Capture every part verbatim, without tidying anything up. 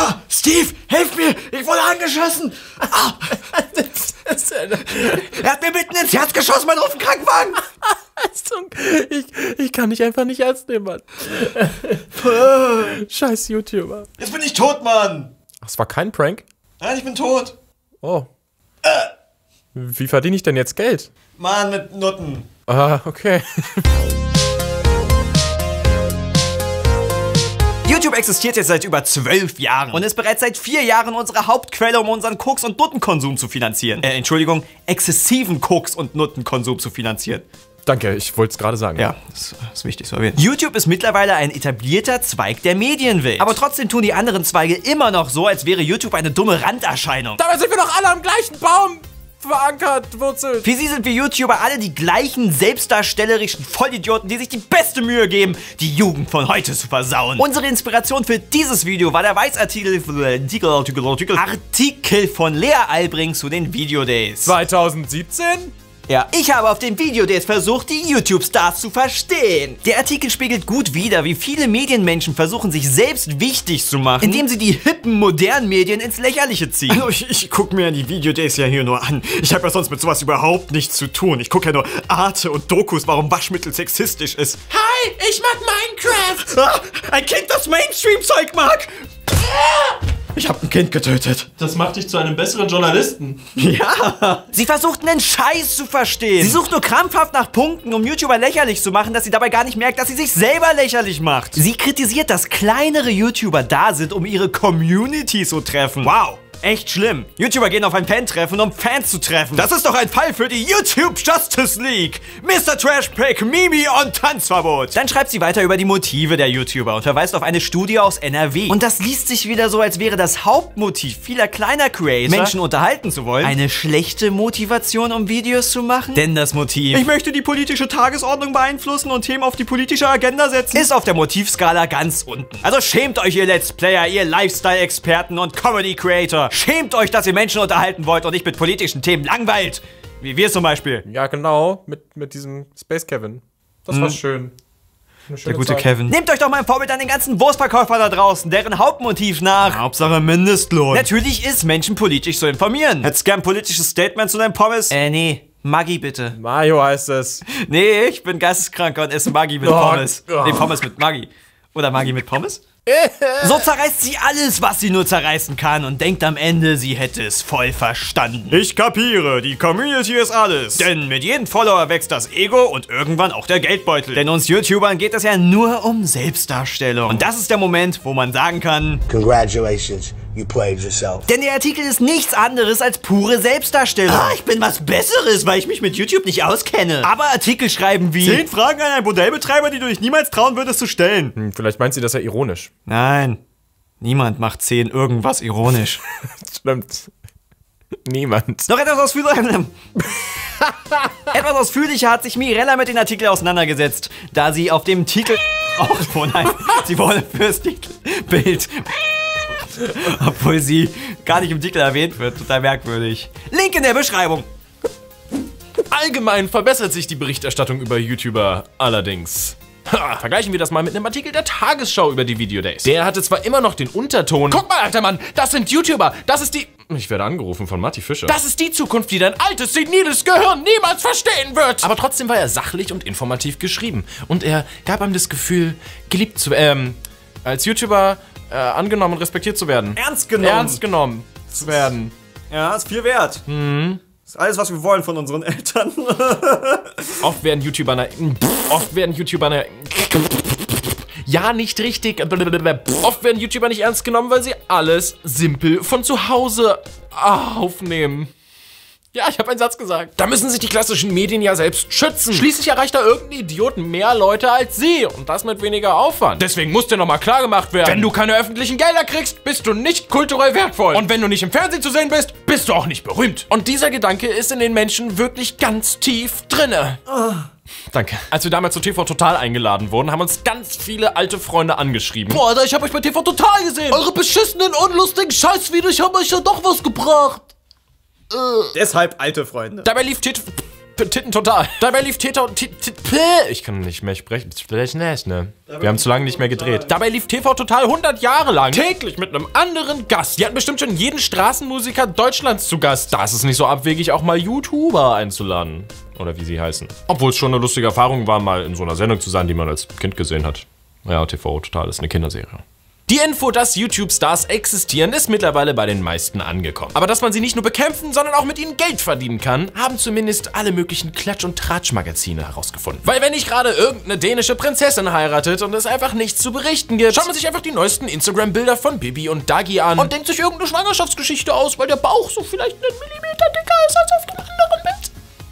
Ah, Steve, hilf mir! Ich wurde angeschossen! Ah. Er hat mir mitten ins Herz geschossen, mein Ruf, Krankenwagen! ich, ich kann dich einfach nicht ernst nehmen, Mann. Scheiß YouTuber. Jetzt bin ich tot, Mann! Ach, es war kein Prank? Nein, ich bin tot. Oh. Äh. Wie verdiene ich denn jetzt Geld? Mann, mit Nutten. Ah, okay. YouTube existiert jetzt seit über zwölf Jahren und ist bereits seit vier Jahren unsere Hauptquelle, um unseren Koks- und Nuttenkonsum zu finanzieren. Äh, Entschuldigung, exzessiven Koks- und Nuttenkonsum zu finanzieren. Danke, ich wollte es gerade sagen. Ja, das ist wichtig zu erwähnen. YouTube ist mittlerweile ein etablierter Zweig der Medienwelt. Aber trotzdem tun die anderen Zweige immer noch so, als wäre YouTube eine dumme Randerscheinung. Dabei sind wir doch alle am gleichen Baum verankert, wurzelt. Für sie sind wir YouTuber alle die gleichen selbstdarstellerischen Vollidioten, die sich die beste Mühe geben, die Jugend von heute zu versauen. Unsere Inspiration für dieses Video war der Weißartikel Artikel, Artikel, Artikel, Artikel von Lea Albring zu den Video Days. zwanzig siebzehn? Ja, ich habe auf den Video Days versucht, die YouTube-Stars zu verstehen. Der Artikel spiegelt gut wider, wie viele Medienmenschen versuchen, sich selbst wichtig zu machen, indem sie die hippen, modernen Medien ins Lächerliche ziehen. Also ich, ich gucke mir die Video Days ja hier nur an. Ich habe ja sonst mit sowas überhaupt nichts zu tun. Ich gucke ja nur Arte und Dokus, warum Waschmittel sexistisch ist. Hi, ich mag Minecraft. Ah, ein Kind, das Mainstream-Zeug mag. Ich habe ein Kind getötet. Das macht dich zu einem besseren Journalisten. Ja. Sie versucht einen Scheiß zu verstehen. Sie sucht nur krampfhaft nach Punkten, um YouTuber lächerlich zu machen, dass sie dabei gar nicht merkt, dass sie sich selber lächerlich macht. Sie kritisiert, dass kleinere YouTuber da sind, um ihre Community zu treffen. Wow. Echt schlimm. YouTuber gehen auf ein Fan-Treffen, um Fans zu treffen. Das ist doch ein Fall für die YouTube Justice League. Mister Trashpack, Mimi und Tanzverbot. Dann schreibt sie weiter über die Motive der YouTuber und verweist auf eine Studie aus N R W. Und das liest sich wieder so, als wäre das Hauptmotiv vieler kleiner Creator, Menschen unterhalten zu wollen, eine schlechte Motivation, um Videos zu machen. Denn das Motiv, ich möchte die politische Tagesordnung beeinflussen und Themen auf die politische Agenda setzen, ist auf der Motivskala ganz unten. Also schämt euch, ihr Let's Player, ihr Lifestyle-Experten und Comedy-Creator. Schämt euch, dass ihr Menschen unterhalten wollt und nicht mit politischen Themen langweilt. Wie wir zum Beispiel. Ja, genau. Mit, mit diesem Space Kevin. Das hm. war schön. Der gute Zeit. Kevin. Nehmt euch doch mal ein Vorbild an den ganzen Wurstverkäufern da draußen, deren Hauptmotiv nach Hauptsache Mindestlohn natürlich ist, Menschen politisch zu informieren. Hättest gern ein politisches Statement zu deinem Pommes? Äh, nee. Maggi bitte. Mayo heißt es. Nee, ich bin geisteskrank und esse Maggi mit oh, Pommes. Oh. Nee, Pommes mit Maggi. Oder Maggi mit Pommes? So zerreißt sie alles, was sie nur zerreißen kann und denkt am Ende, sie hätte es voll verstanden. Ich kapiere, die Community ist alles. Denn mit jedem Follower wächst das Ego und irgendwann auch der Geldbeutel. Denn uns YouTubern geht es ja nur um Selbstdarstellung. Und das ist der Moment, wo man sagen kann: Congratulations, you played yourself. Denn der Artikel ist nichts anderes als pure Selbstdarstellung. Ah, ich bin was Besseres, weil ich mich mit YouTube nicht auskenne. Aber Artikel schreiben wie zehn Fragen an einen Bordellbetreiber, die du dich niemals trauen würdest zu stellen. Hm, vielleicht meint sie das ja ironisch. Nein, niemand macht zehn irgendwas ironisch. Stimmt. Niemand. Noch etwas ausführlicher. etwas ausführlicher hat sich Mirella mit den Artikeln auseinandergesetzt, da sie auf dem Titel... Oh, oh nein, sie wurde fürs Titelbild... Obwohl sie gar nicht im Titel erwähnt wird. Total merkwürdig. Link in der Beschreibung. Allgemein verbessert sich die Berichterstattung über YouTuber allerdings. Ha, vergleichen wir das mal mit einem Artikel der Tagesschau über die Video Days. Der hatte zwar immer noch den Unterton: Guck mal, alter Mann, das sind YouTuber, das ist die... Ich werde angerufen von Matti Fischer. Das ist die Zukunft, die dein altes, seniles Gehirn niemals verstehen wird. Aber trotzdem war er sachlich und informativ geschrieben. Und er gab einem das Gefühl, geliebt zu ähm, als YouTuber äh, angenommen und respektiert zu werden. Ernst genommen. Ernst genommen zu werden. Ja, ist viel wert. Mhm. Das ist alles, was wir wollen von unseren Eltern. Oft werden YouTuber... Ne, oft werden YouTuber... Ne, ja, nicht richtig. Oft werden YouTuber nicht ernst genommen, weil sie alles simpel von zu Hause aufnehmen. Ja, ich habe einen Satz gesagt. Da müssen sich die klassischen Medien ja selbst schützen. Schließlich erreicht da irgendein Idiot mehr Leute als sie. Und das mit weniger Aufwand. Deswegen muss dir nochmal klar gemacht werden: Wenn du keine öffentlichen Gelder kriegst, bist du nicht kulturell wertvoll. Und wenn du nicht im Fernsehen zu sehen bist, bist du auch nicht berühmt. Und dieser Gedanke ist in den Menschen wirklich ganz tief drinne. Oh. Danke. Als wir damals zu T V Total eingeladen wurden, haben uns ganz viele alte Freunde angeschrieben. Boah, Alter, ich hab euch bei T V Total gesehen. Eure beschissenen, unlustigen Scheißvideos haben euch ja doch was gebracht. Deshalb alte Freunde. Dabei lief T Titten total. Dabei lief T V... Ich kann nicht mehr sprechen. Ne? Wir haben zu lange nicht mehr gedreht. Dabei lief T V Total hundert Jahre lang. Täglich mit einem anderen Gast. Die hatten bestimmt schon jeden Straßenmusiker Deutschlands zu Gast. Da ist es nicht so abwegig, auch mal YouTuber einzuladen. Oder wie sie heißen. Obwohl es schon eine lustige Erfahrung war, mal in so einer Sendung zu sein, die man als Kind gesehen hat. Ja, T V Total ist eine Kinderserie. Die Info, dass YouTube-Stars existieren, ist mittlerweile bei den meisten angekommen. Aber dass man sie nicht nur bekämpfen, sondern auch mit ihnen Geld verdienen kann, haben zumindest alle möglichen Klatsch- und Tratsch-Magazine herausgefunden. Weil wenn nicht gerade irgendeine dänische Prinzessin heiratet und es einfach nichts zu berichten gibt, schaut man sich einfach die neuesten Instagram-Bilder von Bibi und Dagi an und denkt sich irgendeine Schwangerschaftsgeschichte aus, weil der Bauch so vielleicht einen Millimeter dicker ist als auf dem anderen Bild.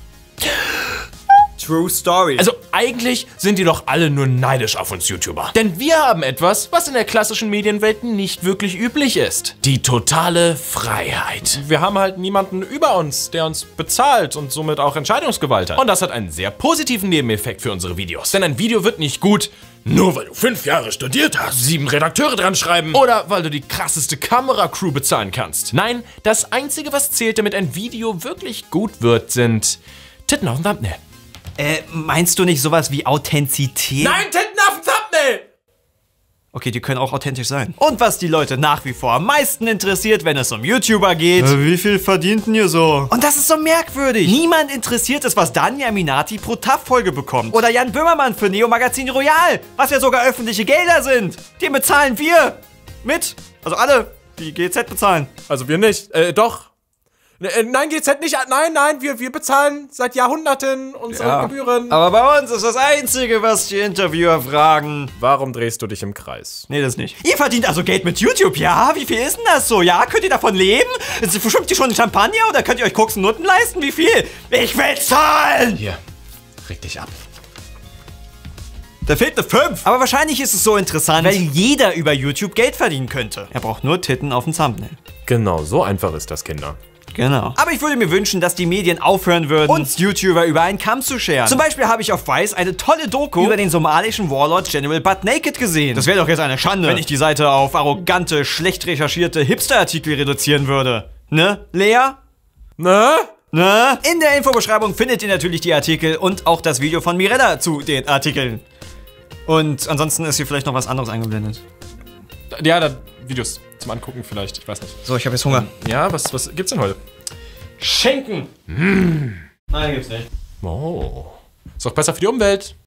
True Story. Also eigentlich sind die doch alle nur neidisch auf uns YouTuber. Denn wir haben etwas, was in der klassischen Medienwelt nicht wirklich üblich ist. Die totale Freiheit. Wir haben halt niemanden über uns, der uns bezahlt und somit auch Entscheidungsgewalt hat. Und das hat einen sehr positiven Nebeneffekt für unsere Videos. Denn ein Video wird nicht gut, nur weil du fünf Jahre studiert hast, sieben Redakteure dran schreiben oder weil du die krasseste Kameracrew bezahlen kannst. Nein, das Einzige, was zählt, damit ein Video wirklich gut wird, sind Titten auf dem Thumbnail. Äh, meinst du nicht sowas wie Authentizität? Nein, Titten auf dem Thumbnail! Okay, die können auch authentisch sein. Und was die Leute nach wie vor am meisten interessiert, wenn es um YouTuber geht. Äh, wie viel verdient denn ihr so? Und das ist so merkwürdig. Niemand interessiert es, was Dani Aminati pro T A F-Folge bekommt. Oder Jan Böhmermann für Neo Magazin Royal. Was ja sogar öffentliche Gelder sind. Den bezahlen wir. Mit. Also alle, die G Z bezahlen. Also wir nicht. Äh, doch. Äh, nein, G Z nicht. Nein, nein, wir, wir bezahlen seit Jahrhunderten unsere Ja. Gebühren. Aber bei uns ist das Einzige, was die Interviewer fragen. Warum drehst du dich im Kreis? Nee, das nicht. Ihr verdient also Geld mit YouTube, ja? Wie viel ist denn das so? Ja, könnt ihr davon leben? Verschwimmt ihr schon in Champagner oder könnt ihr euch Koks und Nutten leisten? Wie viel? Ich will zahlen! Hier, reg dich ab. Da fehlt eine fünf. Aber wahrscheinlich ist es so interessant, weil jeder über YouTube Geld verdienen könnte. Er braucht nur Titten auf dem Thumbnail. Genau, so einfach ist das, Kinder. Genau. Aber ich würde mir wünschen, dass die Medien aufhören würden, uns YouTuber über einen Kamm zu scheren. Zum Beispiel habe ich auf Vice eine tolle Doku über den somalischen Warlord General Butt Naked gesehen. Das wäre doch jetzt eine Schande, wenn ich die Seite auf arrogante, schlecht recherchierte Hipster-Artikel reduzieren würde. Ne, Lea? Ne? Ne? In der Infobeschreibung findet ihr natürlich die Artikel und auch das Video von Mirella zu den Artikeln. Und ansonsten ist hier vielleicht noch was anderes eingeblendet. Ja, da Videos zum Angucken vielleicht, ich weiß nicht. So, ich habe jetzt Hunger. Ja, was, was gibt's denn heute? Schenken! Mm. Nein, gibt's nicht. Oh. Ist doch besser für die Umwelt.